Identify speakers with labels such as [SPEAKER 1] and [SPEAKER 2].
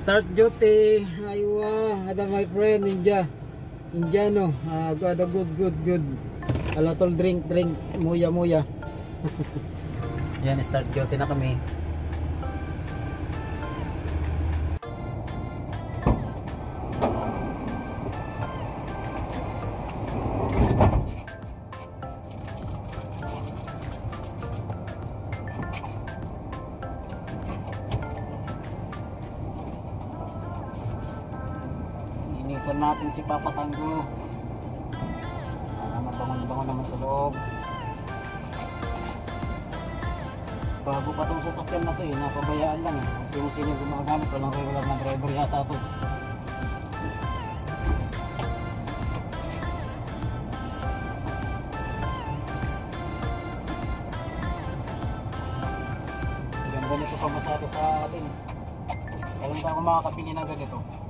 [SPEAKER 1] Start duty. Aywa, ada my friend Ninja. Indiano. Ada good. Alatol drink, muya. Yan, start duty na kami. Inisan natin si Papa Tango. Mabangon naman sa loob. Bago pa itong sasakyan na ito napabayaan lang kung sino gumagamit, walang regular na driver yata ito. Ganda nito pamasada sa atin. Kailan ba ako makakapili ng ganito?